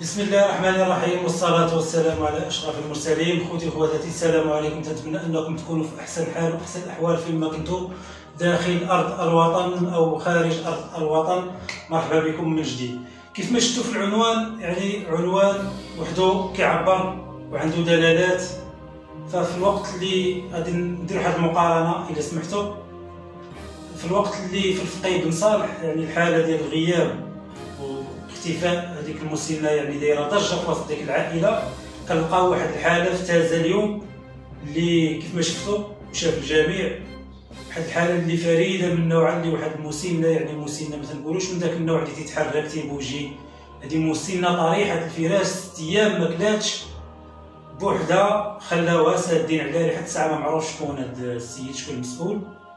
بسم الله الرحمن الرحيم، والصلاة والسلام على أشرف المرسلين. خوتي وخواتاتي، السلام عليكم. تنتمنى أنكم تكونوا في أحسن حال وأحسن الأحوال فيما كنتم داخل أرض الوطن أو خارج أرض الوطن. مرحبا بكم من جديد. كيف ما شفتوا في العنوان، يعني عنوان وحده كيعبر وعنده دلالات. ففي الوقت اللي غادي ندير واحد المقارنة إذا سمحتوا، في الوقت اللي في الفقيه بن صالح يعني الحالة ديال الغياب اختفاء هذيك المسنه يعني دايره ضجه في وسط ديك العائله، كنلقاو واحد الحاله في تازه اليوم اللي كيف ما شفتوا وشاف الجميع، واحد الحاله اللي فريده من نوعها، اللي واحد المسنه يعني مسنه ما تنقولوش من داك النوع اللي تيتحرك تيبوجي، هذه مسنه طريحه الفراش 6 ايام ما كلاتش بوحدها، خلاوها سادين عليها لحد الساعه ما معروف شكون هذا السيد، شكون المسؤول.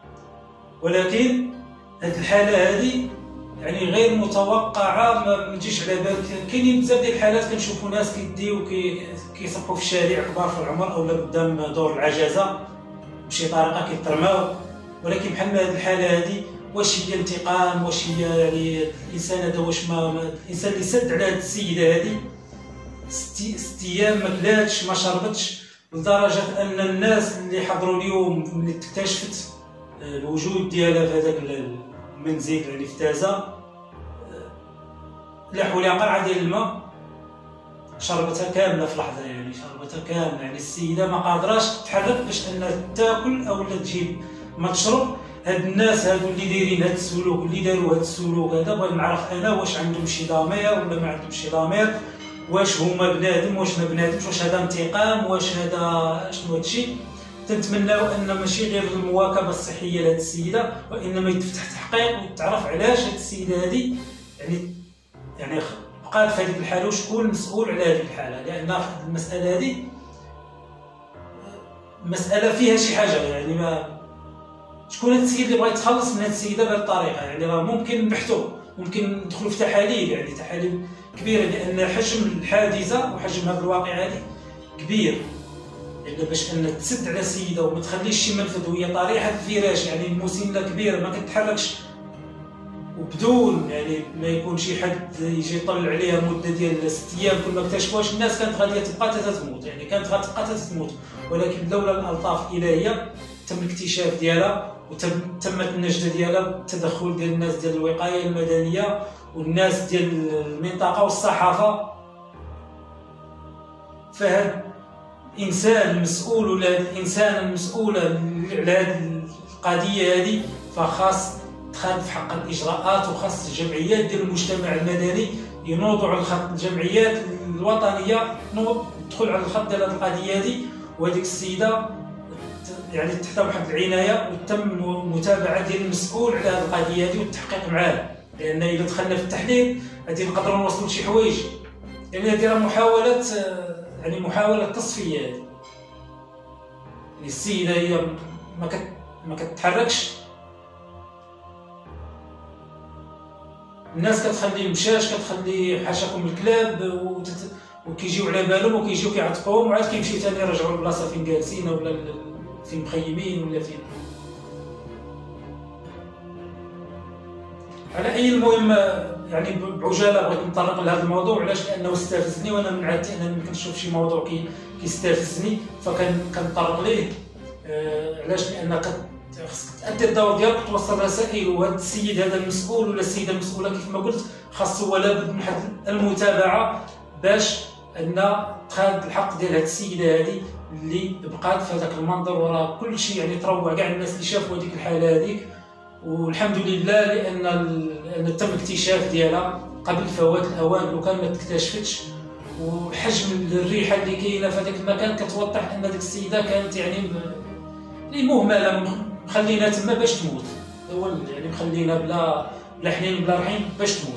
ولكن هذه الحاله هذه يعني غير متوقعه، ما تجيش على بالك. كاينين بزاف ديال الحالات كنشوفوا ناس كيديو كيصبحوا في الشارع كبار في العمر اولا قدام دور العجزه بشي طريقه كيترماو، ولكن بحال هذه الحاله هذه واش هي انتقام؟ واش هي يعني الانسان هذا واش ما الانسان اللي سد على هذه السيده هذه 6 ايام ما كلاتش ما شربتش، لدرجه ان الناس اللي حضروا اليوم ملي اكتشفت الوجود ديالها في هذاك المنزل يعني في تازه، لاحوا لها قرعه ديال الماء شربتها كامله في لحظه، يعني شربتها كامله. يعني السيده ما قادراش تتحرك باش انها تاكل او تجيب ما تشرب. هاد الناس هادو اللي دايرين هاد السلوك، اللي داروا هاد السلوك هذا، بغيت نعرف انا واش عندهم شي ضمير ولا ما عندهم شي ضمير، واش هما بنادم واش ما بنادمش، واش هذا انتقام، واش هذا شنو هادشي. تنتمناو ان ماشي غير المواكبه الصحيه لهاد السيده، وانما يتفتح تحقيق ويتعرف علاش هاد السيده هادي يعني بقات في هذيك الحاله، وشكون المسؤول على هذيك الحاله. لان المساله هذه مساله فيها شي حاجه، يعني ما شكون هاد السيد اللي بغى يتخلص من هاد السيده بهذه الطريقه. يعني راه ممكن نبحثوا، ممكن ندخلوا في تحاليل، يعني تحاليل كبيره، لان حجم الحادثه وحجم هذا الواقع هذه كبير. يعني باش ان تسد على سيده وما تخليش شي منفذ وهي طريحه الفراش، يعني المسنه كبيره ما كتحركش، وبدون يعني ما يكون شي حد يجي يطلع عليها مده ديال 6 ايام كل ما اكتشفوهاش الناس، كانت غاديه تبقى حتى تموت، يعني كانت غتبقى حتى تموت. ولكن لولا الالطاف الالهيه تم الاكتشاف ديالها وتمت النجده ديالها بالتدخل ديال الناس ديال الوقايه المدنيه والناس ديال المنطقه والصحافه. فهاد الانسان المسؤول ولا الانسانه المسؤوله على هذه القضيه هذه، فخاص تخاد في حق الاجراءات، وخاص الجمعيات ديال المجتمع المدني ينوضوا على الخط، الجمعيات الوطنيه تدخل على الخط ديال هذه القضيه هذه، وهذيك السيده يعني تحت واحد العنايه وتم متابعه ديال المسؤول على هذه القضيه هذه والتحقيق معاه. لان اذا دخلنا في التحليل غادي نقدروا نوصلوا لشي حوايج، يعني هذه راه محاوله، يعني محاوله تصفيه. يعني السيده هي ما كتتحركش، الناس كتخلي المشاش، كتخلي حاشاكم الكلاب وكيجيو على بالهم وكيجيو كيعتقوهم، وعاد كيمشيو ثاني يرجعوا للبلاصه فين جالسين ولا فين مخيمين ولا فين. على اي المهم، يعني بعجاله بغيت نطرق لهذا الموضوع. علاش؟ لانه استفزني، وانا من عادتي انا ملي كنشوف شي موضوع كيستفزني فكنطرق ليه. علاش؟ لان خصك تأدي الدور ديالك وتوصل رسائل، وهذا السيد هذا المسؤول ولا السيده المسؤوله كيف ما قلت خاص هو لابد من واحد المتابعه باش ان تخاد الحق ديال هذه السيده هذه اللي بقات في هذاك المنظر، وراه كل شيء يعني تروع كاع الناس اللي شافوا هذيك الحاله هذيك. والحمد لله لان تم اكتشاف ديالها قبل فوات الاوان، لو كان ما تكتشفتش. وحجم الريحه اللي كاينه في هذاك المكان كتوضح ان هذيك السيده كانت يعني مهمله، مخلينا تما باش تموت، هو يعني مخلينا بلا حنين بلا رحيم باش تموت.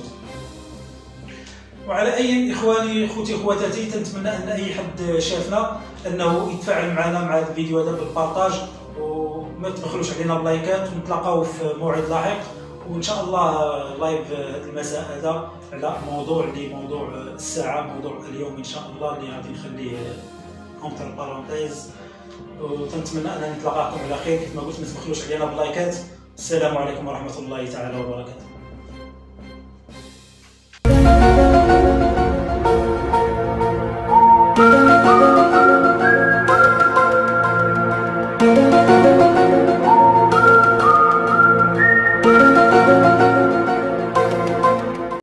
وعلى اي اخواني خوتي خواتاتي، تنتمنى ان اي حد شافنا انه يتفاعل معنا مع هذا الفيديو هذا بالبارطاج، وما تبخلوش علينا بلايكات، ونتلاقاو في موعد لاحق. وان شاء الله لايف هذا المساء هذا على موضوع الساعه، موضوع اليوم ان شاء الله، اللي غادي نخليه اونتر بارونتيز. وتنتمنى ان نتلاقاكم على خير. كيف ما قلت، ما تبخلوش علينا بلايكات. السلام عليكم ورحمه الله تعالى وبركاته. السلام.